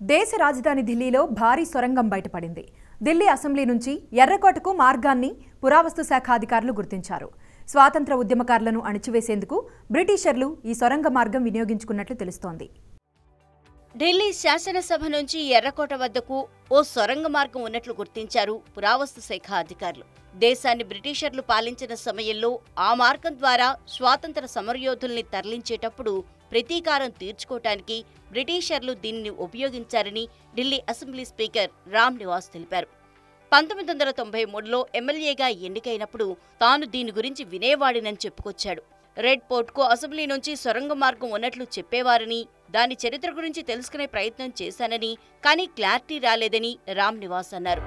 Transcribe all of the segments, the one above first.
దేశ రాజధాని ఢిల్లీలో భారీ సొరంగం బయటపడింది. ఢిల్లీ అసెంబ్లీ నుంచి ఎర్రకోటకు మార్గాన్ని పురావస్తు శాఖ అధికారులు గుర్తించారు. స్వాతంత్ర ఉద్యమకారులను అణిచివేసేందుకు బ్రిటిషర్లు ఈ సొరంగ మార్గం వినియోగించుకున్నట్లు తెలుస్తోంది. ఢిల్లీ శాసనసభ నుంచి ఎర్రకోట వద్దకు ఓ సొరంగ మార్గం ఉన్నట్లు గుర్తించారు పురావస్తు శాఖ అధికారులు. దేశాన్ని బ్రిటిషర్లు పాలించిన సమయంలో ఆ మార్గం ద్వారా స్వాతంత్ర సమరయోధుల్ని తరలించేటప్పుడు ప్రతీకారం తీర్చుకోవటానికి బ్రిటిషర్లు దీనిని ఉపయోగించారని ఢిల్లీ అసెంబ్లీ స్పీకర్ రామ్ నివాస్ తెలిపారు. 1993లో ఎమ్మెల్యేగా ఎన్నికైనప్పుడు తాను దీని గురించి వినేవాడినని చెప్పుకొచ్చాడు. రెడ్ పోర్ట్కు అసెంబ్లీ నుంచి సొరంగ మార్గం ఉన్నట్లు చెప్పేవారని, దాని చరిత్ర గురించి తెలుసుకునే ప్రయత్నం చేశానని, కానీ క్లారిటీ రాలేదని రామ్ నివాస్ అన్నారు.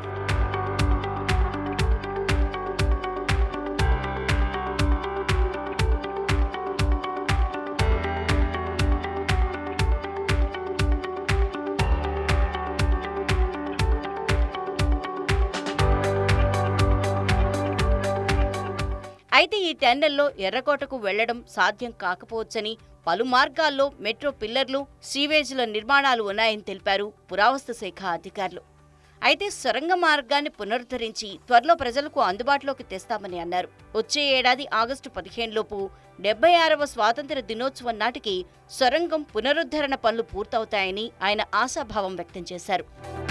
అయితే ఈ టన్నెల్లో ఎర్రకోటకు వెళ్లడం సాధ్యం కాకపోవచ్చని, పలు మార్గాల్లో మెట్రో పిల్లర్లు, సీవేజ్ల నిర్మాణాలు ఉన్నాయని తెలిపారు పురావస్తు శాఖ అధికారులు. అయితే సొరంగ మార్గాన్ని పునరుద్ధరించి త్వరలో ప్రజలకు అందుబాటులోకి తెస్తామని అన్నారు. వచ్చే ఏడాది ఆగస్టు 15లోపు 76వ స్వాతంత్ర దినోత్సవం నాటికి సొరంగం పునరుద్ధరణ పనులు పూర్తవుతాయని ఆయన ఆశాభావం వ్యక్తం చేశారు.